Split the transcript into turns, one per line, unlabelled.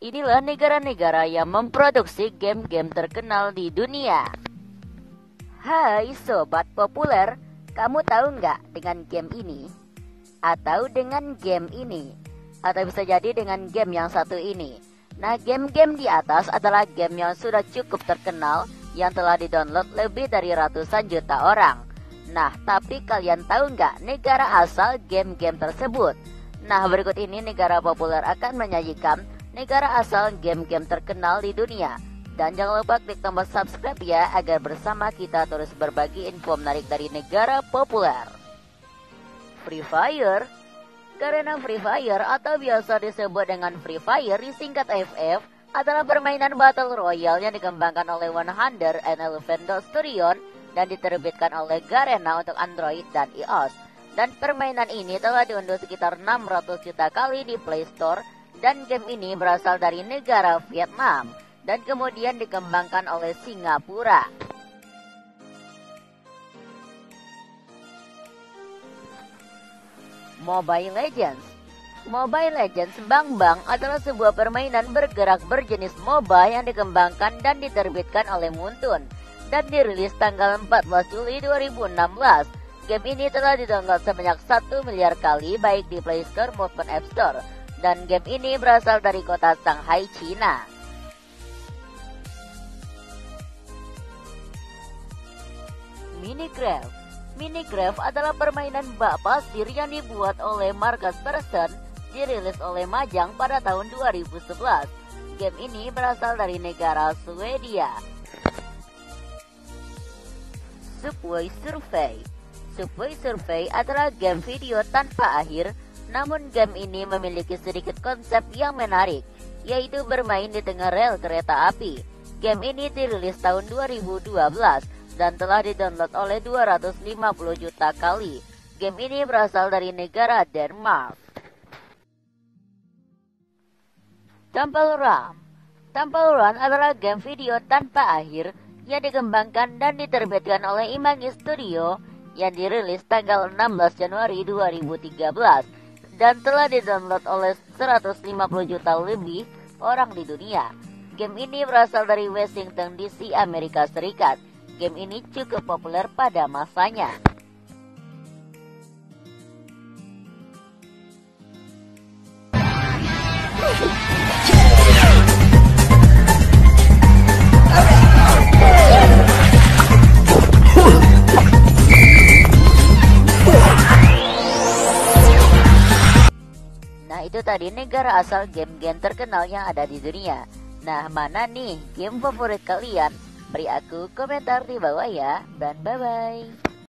Inilah negara-negara yang memproduksi game-game terkenal di dunia. Hai sobat populer, kamu tahu nggak dengan game ini? Atau dengan game ini? Atau bisa jadi dengan game yang satu ini. Nah, game-game di atas adalah game yang sudah cukup terkenal yang telah didownload lebih dari ratusan juta orang. Nah, tapi kalian tahu nggak negara asal game-game tersebut? Nah, berikut ini negara populer akan menyajikan negara asal game-game terkenal di dunia. Dan jangan lupa klik tombol subscribe ya, agar bersama kita terus berbagi info menarik dari negara populer. Free Fire. Karena Free Fire atau biasa disebut dengan Free Fire disingkat FF adalah permainan Battle Royale yang dikembangkan oleh 111 Studio dan diterbitkan oleh Garena untuk Android dan iOS. Dan permainan ini telah diunduh sekitar 600 juta kali di Play Store. Dan game ini berasal dari negara Vietnam dan kemudian dikembangkan oleh Singapura. Mobile Legends. Mobile Legends Bang Bang adalah sebuah permainan bergerak berjenis MOBA yang dikembangkan dan diterbitkan oleh Muntun dan dirilis tanggal 14 Juli 2016. Game ini telah didownload sebanyak 1 miliar kali baik di Play Store maupun App Store. Dan game ini berasal dari kota Shanghai, China. Minecraft. Minecraft adalah permainan bak pasir yang dibuat oleh Marcus Persson, dirilis oleh Majang pada tahun 2011. Game ini berasal dari negara Swedia. Subway Surfers. Subway Surfers adalah game video tanpa akhir. Namun game ini memiliki sedikit konsep yang menarik, yaitu bermain di tengah rel kereta api. Game ini dirilis tahun 2012 dan telah didownload oleh 250 juta kali. Game ini berasal dari negara Denmark. Temple Run. Temple Run adalah game video tanpa akhir yang dikembangkan dan diterbitkan oleh Imagi Studio yang dirilis tanggal 16 Januari 2013. Dan telah didownload oleh 150 juta lebih orang di dunia. Game ini berasal dari Washington DC, Amerika Serikat. Game ini cukup populer pada masanya. Nah, itu tadi negara asal game-game terkenal yang ada di dunia. Nah, mana nih game favorit kalian? Beri aku komentar di bawah ya. Dan bye-bye.